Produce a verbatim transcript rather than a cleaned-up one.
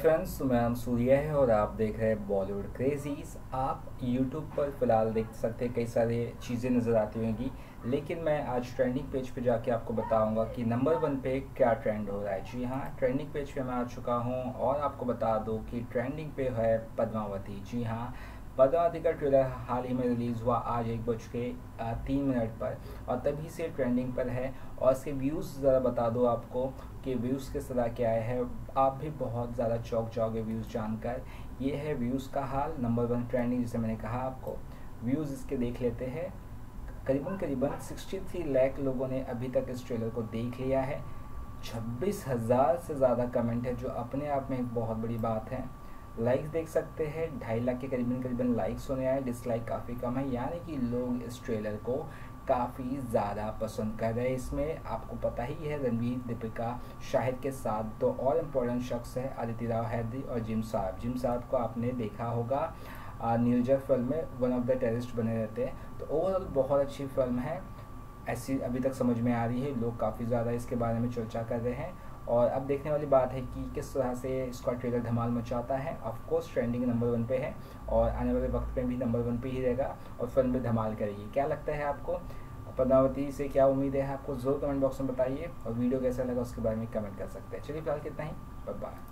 Friends, मैं नाम सूर्य है और आप देख रहे हैं बॉलीवुड क्रेजीज। आप यूट्यूब पर फिलहाल देख सकते हैं, कई सारी चीज़ें नज़र आती होंगी, लेकिन मैं आज ट्रेंडिंग पेज पे जाके आपको बताऊंगा कि नंबर वन पे क्या ट्रेंड हो रहा है। जी हाँ, ट्रेंडिंग पेज पे मैं आ चुका हूँ और आपको बता दूँ कि ट्रेंडिंग पे है पद्मावती। जी हाँ, पद्मावती का ट्रेलर हाल ही में रिलीज़ हुआ आज एक बज के तीन मिनट पर और तभी से ट्रेंडिंग पर है। और इसके व्यूज़ ज़रा बता दो आपको कि व्यूज़ किस तरह के आए हैं। आप भी बहुत ज़्यादा चौंक जाओगे व्यूज़ जानकर। ये है व्यूज़ का हाल, नंबर वन ट्रेंडिंग जिसे मैंने कहा आपको। व्यूज़ इसके देख लेते हैं। करीबन करीबन तिरसठ लाख लोगों ने अभी तक इस ट्रेलर को देख लिया है। छब्बीस हज़ार से ज़्यादा कमेंट है, जो अपने आप में एक बहुत बड़ी बात है। लाइक्स देख सकते हैं, ढाई लाख के करीबन करीबन लाइक्स होने आए, डिसलाइक काफ़ी कम है, यानी कि लोग इस ट्रेलर को काफ़ी ज़्यादा पसंद कर रहे हैं। इसमें आपको पता ही है, रणवीर, दीपिका, शाहिद के साथ दो और इम्पोर्टेंट शख्स हैं, आदित्य राव हैदरी और जिम साहब। जिम साहब को आपने देखा होगा नीलजर फिल्म में वन ऑफ द टेररिस्ट बने रहते हैं। तो ओवरऑल बहुत अच्छी फिल्म है, ऐसी अभी तक समझ में आ रही है। लोग काफ़ी ज़्यादा इसके बारे में चर्चा कर रहे हैं और अब देखने वाली बात है कि किस तरह से इसका ट्रेलर धमाल मचाता है। Of course trending number one पे है और आने वाले वक्त में भी नंबर वन पे ही रहेगा और फिल्म भी धमाल करेगी। क्या लगता है आपको? पद्मावती से क्या उम्मीद है आपको? जरूर कमेंट बॉक्स में बताइए और वीडियो कैसा लगा उसके बारे में कमेंट कर सकते हैं। चलिए फिलहाल कितना ही, बाय बाय।